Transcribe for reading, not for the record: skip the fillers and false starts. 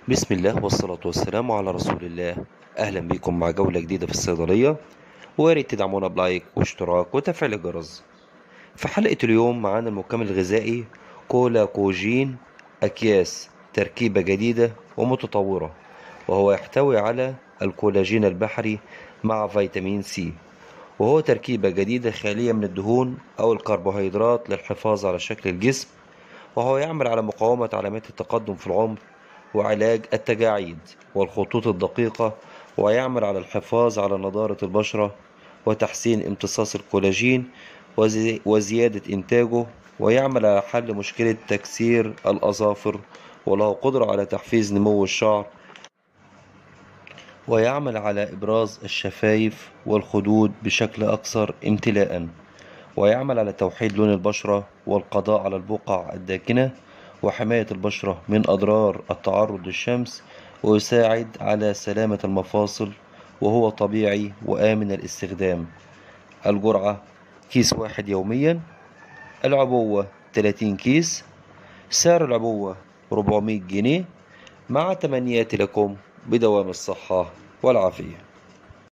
بسم الله والصلاة والسلام على رسول الله. أهلا بكم مع جولة جديدة في الصيدلية، وياريت تدعمونا بلايك واشتراك وتفعيل الجرس. في حلقة اليوم معانا المكمل الغذائي كولاكوجين أكياس، تركيبة جديدة ومتطورة، وهو يحتوي على الكولاجين البحري مع فيتامين سي، وهو تركيبة جديدة خالية من الدهون أو الكربوهيدرات للحفاظ على شكل الجسم، وهو يعمل على مقاومة علامات التقدم في العمر وعلاج التجاعيد والخطوط الدقيقة، ويعمل على الحفاظ على نضارة البشرة وتحسين امتصاص الكولاجين وزيادة إنتاجه، ويعمل على حل مشكلة تكسير الأظافر، وله قدرة على تحفيز نمو الشعر، ويعمل على إبراز الشفايف والخدود بشكل أكثر امتلاءً، ويعمل على توحيد لون البشرة والقضاء على البقع الداكنة وحماية البشرة من أضرار التعرض للشمس، ويساعد على سلامة المفاصل، وهو طبيعي وآمن الاستخدام. الجرعة كيس واحد يوميا، العبوة 30 كيس، سعر العبوة 400 جنيه، مع تمنياتي لكم بدوام الصحة والعافية.